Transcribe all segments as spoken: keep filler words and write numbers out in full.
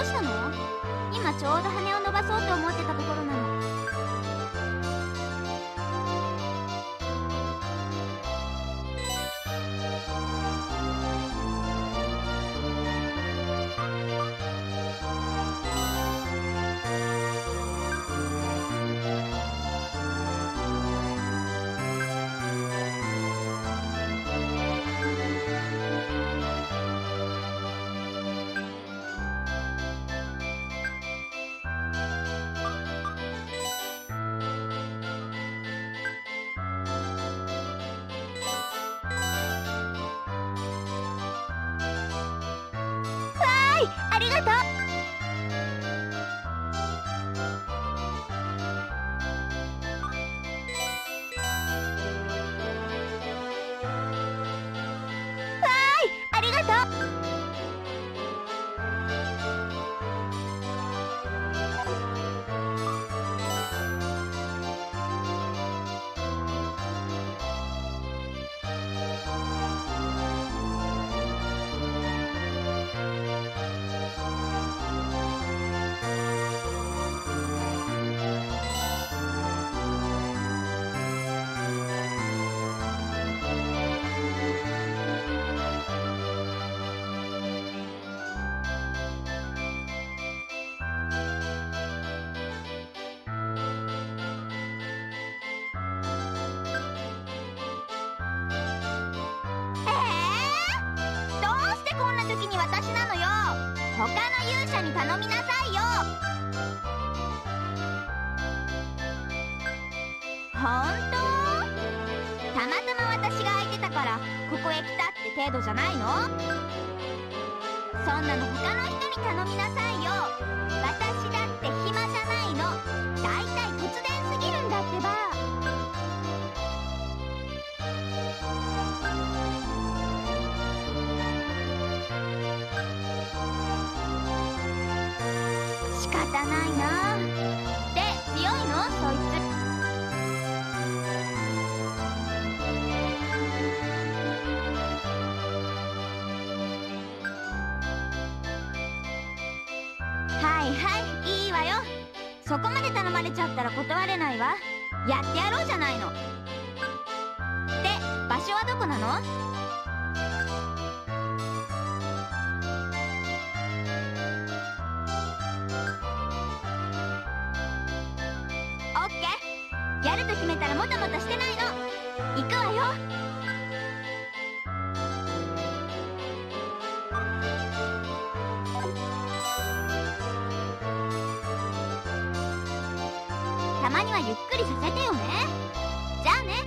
うしたの？今ちょうど羽を伸ばそうと思ってたところなの。ありがとう。わーい、ありがとう。私なのよ。他の勇者に頼みなさいよ。本当？たまたま私が空いてたからここへ来たって程度じゃないの？そんなの他の人に頼みなさいよ。私だって暇じゃないの。だいたい突然すぎるんだってば。仕方ないな。で、強いの？そいつ。はいはい、いいわよ。そこまで頼まれちゃったら断れないわ。やってやろうじゃないの。で、場所はどこなの？やると決めたらもたもたしてないの。行くわよ。たまにはゆっくりさせてよね。じゃあね。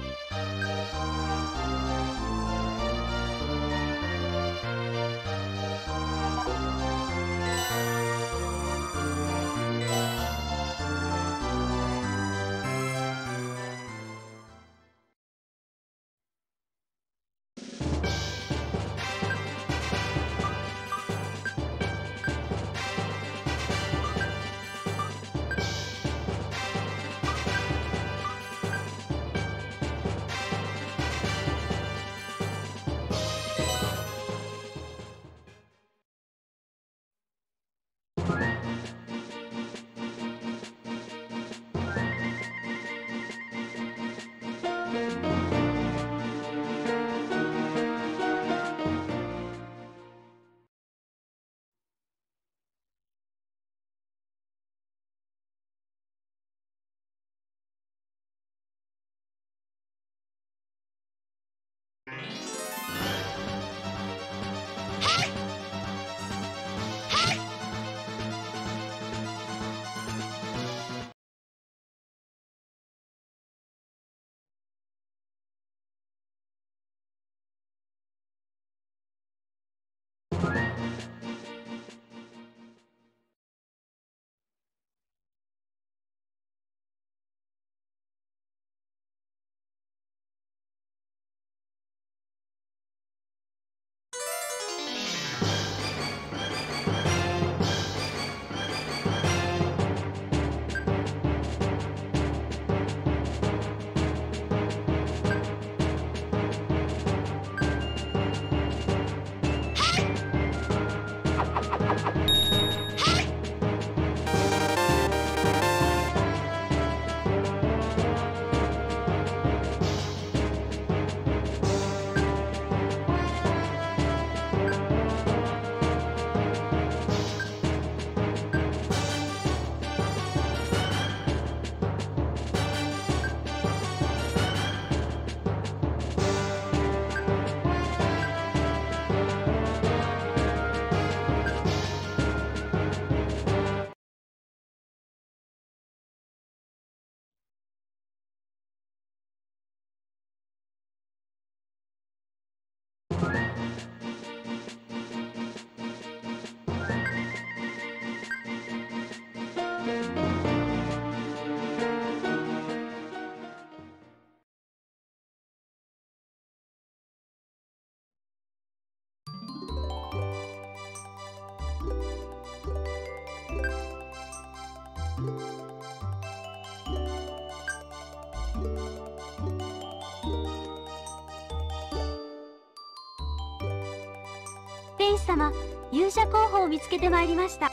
天使様、勇者候補を見つけてまいりました。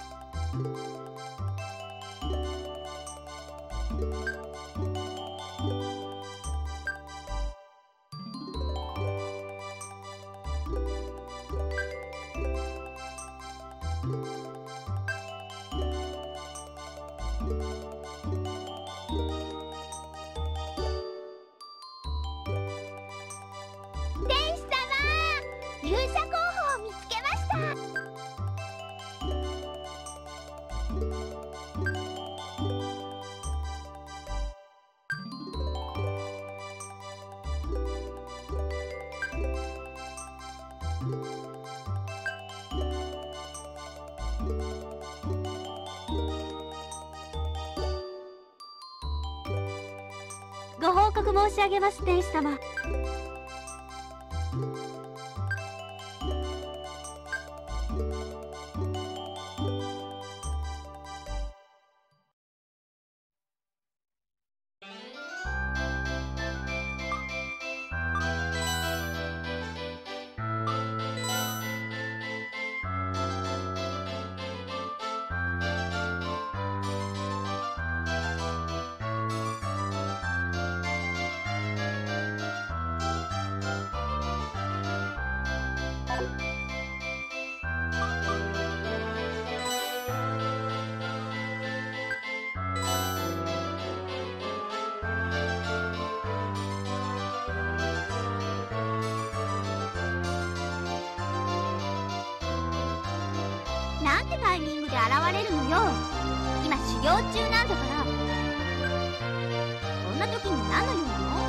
天使様、勇者候補を見つけました。 ご報告申し上げます、天使様。なんてタイミングで現れるのよ。今修行中なんだから。こんな時に何の用なの？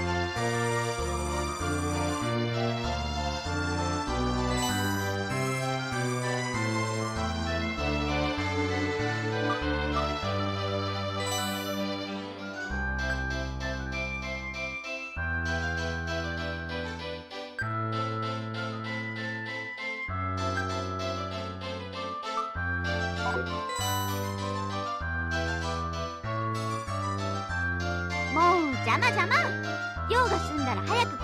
もう邪魔邪魔。用が済んだら早く帰って。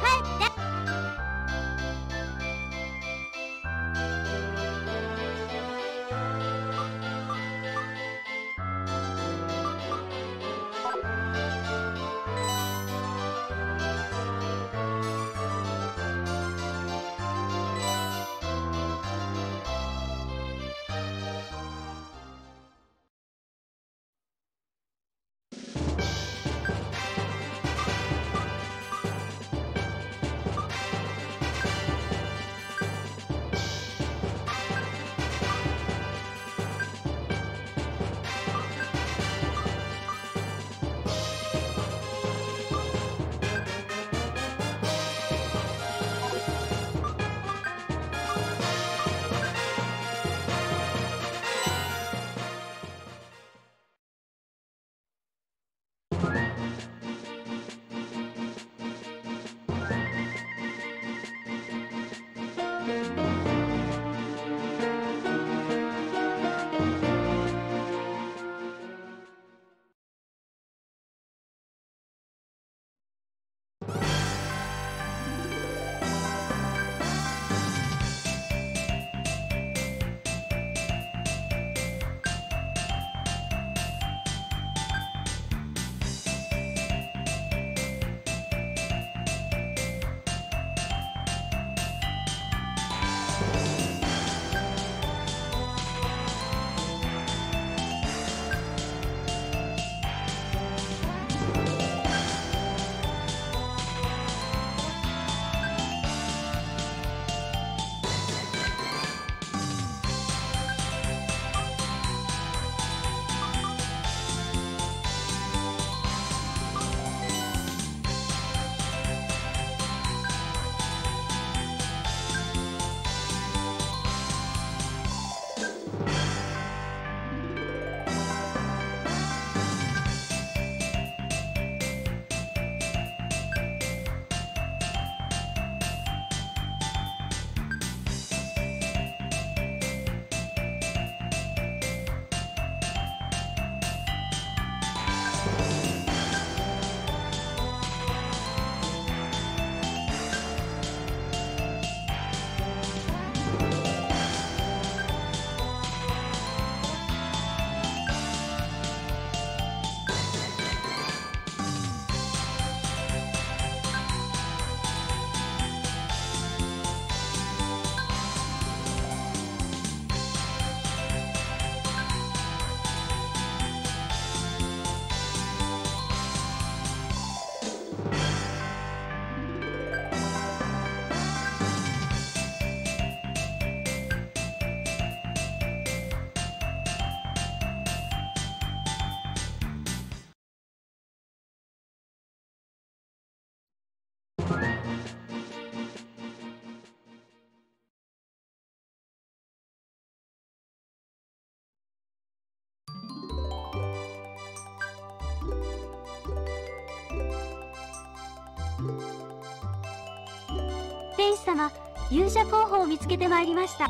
天使様、勇者候補を見つけてまいりました。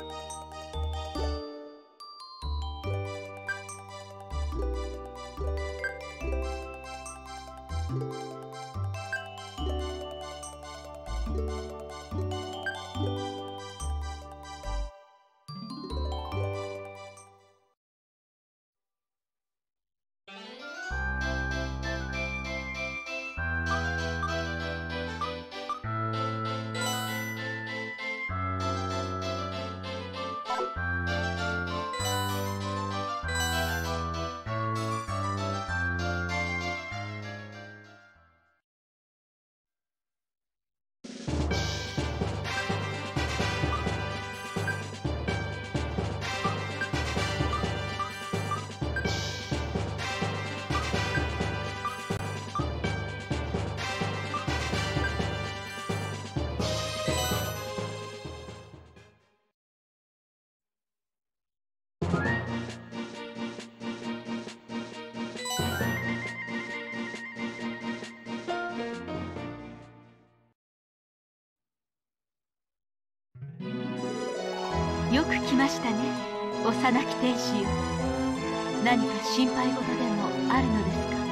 よく来ましたね、幼き天使よ。何か心配事でもあるのですか？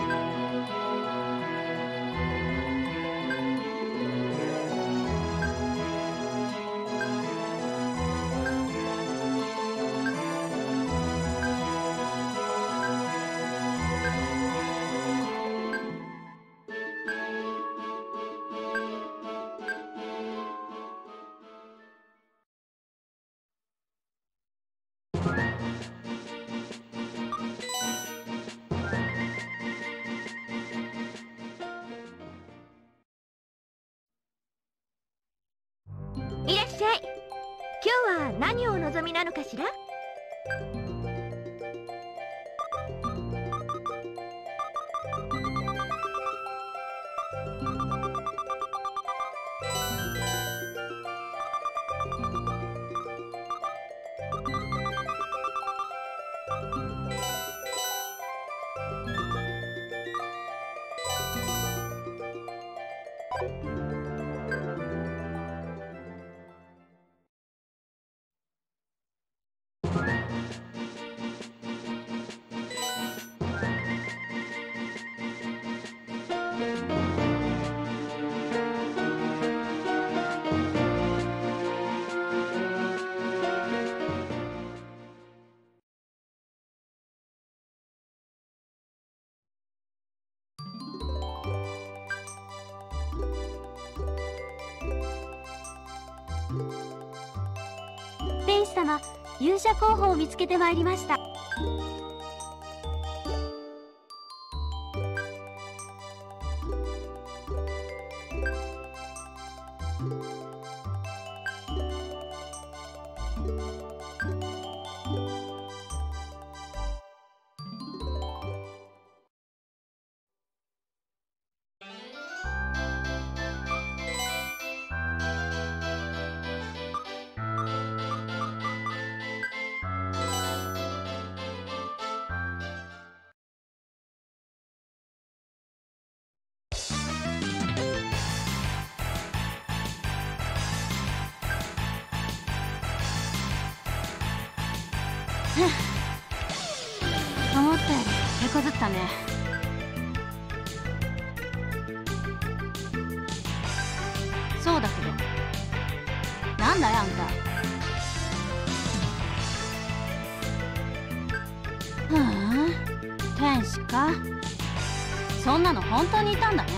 いらっしゃい。今日は何をお望みなのかしら？ 天使様、勇者候補を見つけてまいりました。 思ったより手こずったね。そうだけど、なんだよあんた。ふん、天使か。そんなの本当にいたんだね。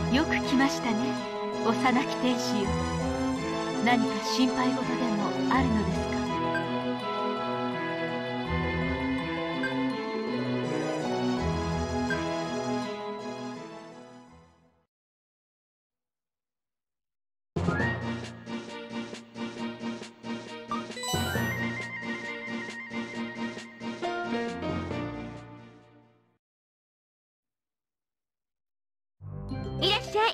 よく来ましたね、幼き天使よ。何か心配事でもあるのですか？ いらっしゃい。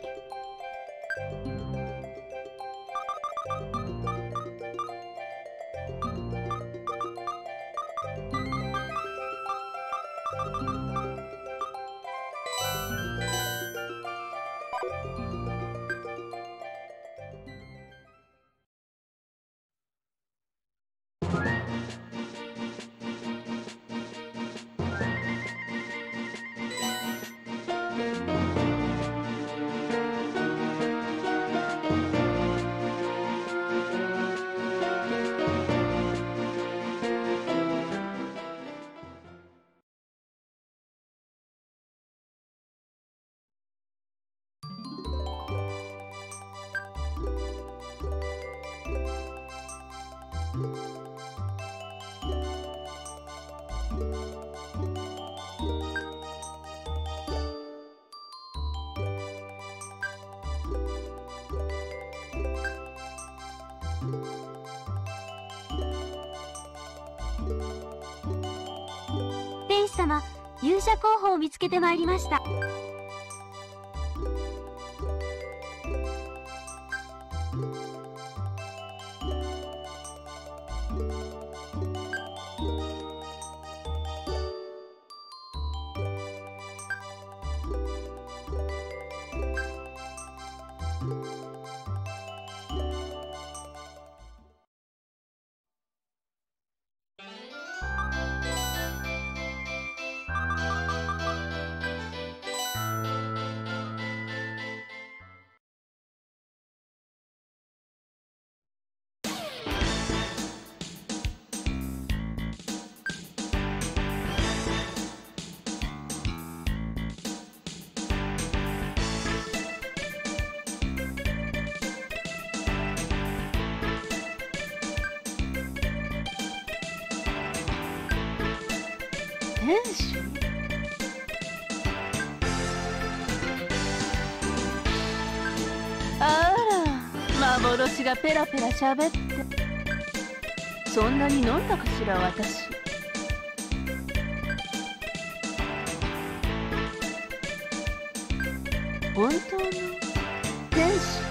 天使様、勇者候補を見つけてまいりました。 天使？あら、幻がペラペラ喋って。そんなに飲んだかしら、私。本当の天使？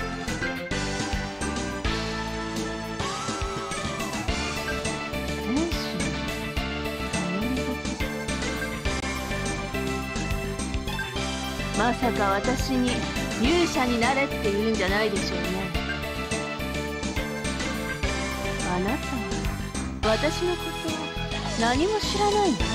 まさか私に勇者になれって言うんじゃないでしょうね。あなたは私のこと何も知らないの？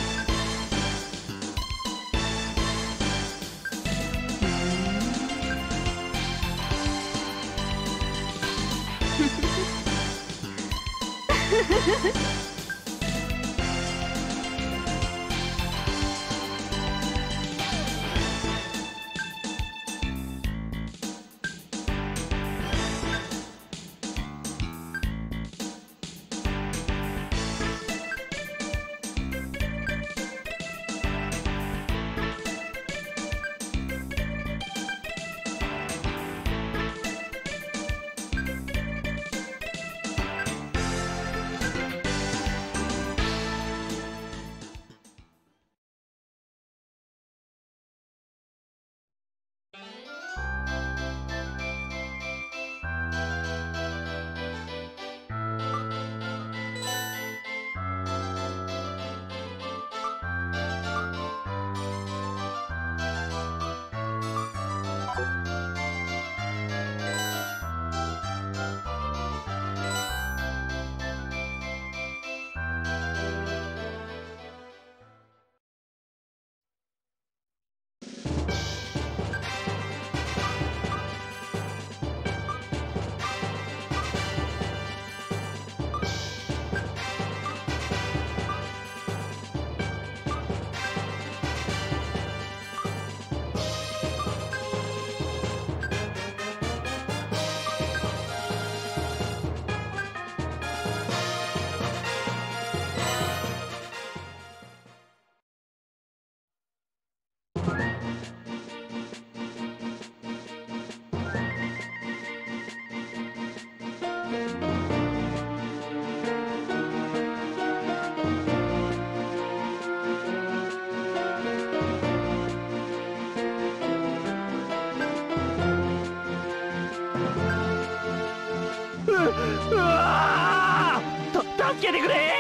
けてくれ。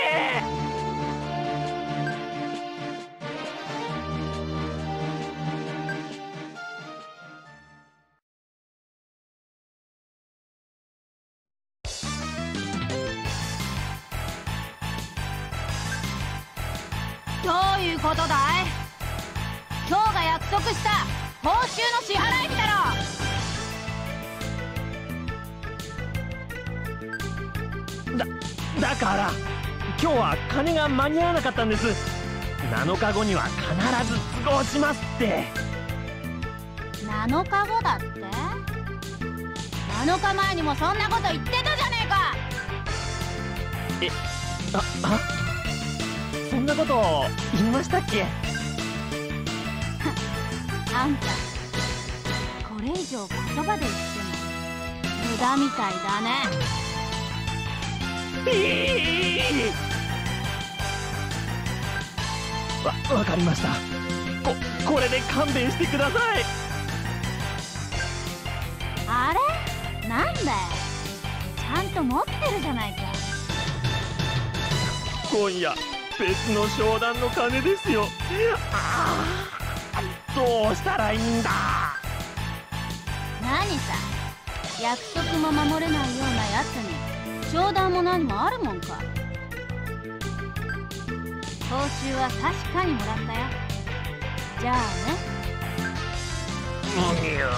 どういうことだい？今日が約束した報酬の支払い日だろ。 だだから今日は金が間に合わなかったんです。なのかごには必ず都合しますって。 なのかごだって？なのかまえにもそんなこと言ってたじゃねえか。 え、ああそんなこと言いましたっけ？ あんたこれ以上言葉で言っても無駄みたいだね。 えー、わ、わかりました。こ、これで勘弁してください。 あれ？なんだよ、ちゃんと持ってるじゃないか。 今夜別の商談の金ですよ。ああ、どうしたらいいんだ。 何さ、約束も守れないようなやつに商談も何もあるもんか。報酬は確かにもらったよ。じゃあね。 うんよ。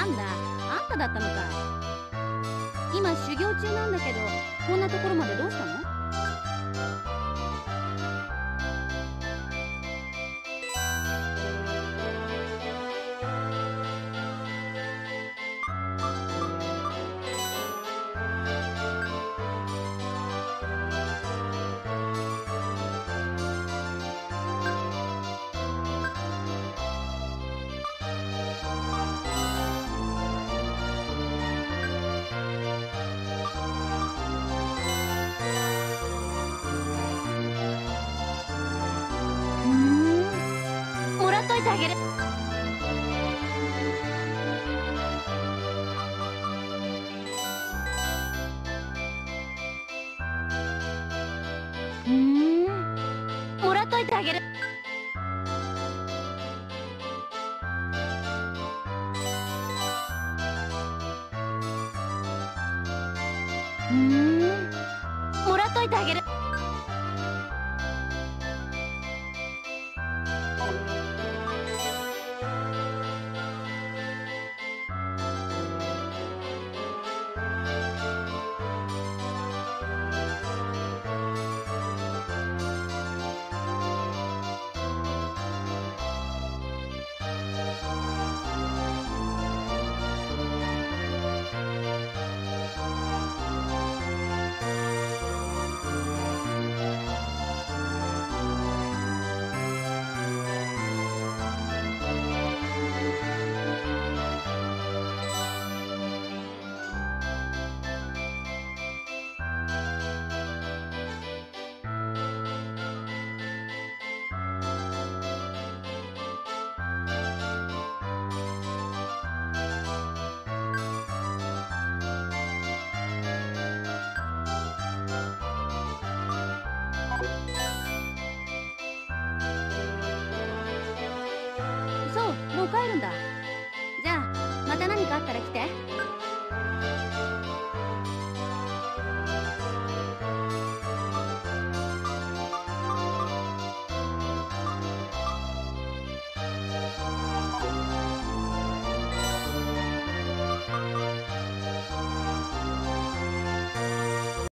なんだ、あんただったのかい。今修行中なんだけど、こんなところまでどうしたの？ もらっといてあげる。うーん、もらっといてあげる。うーん、もらっといてあげる。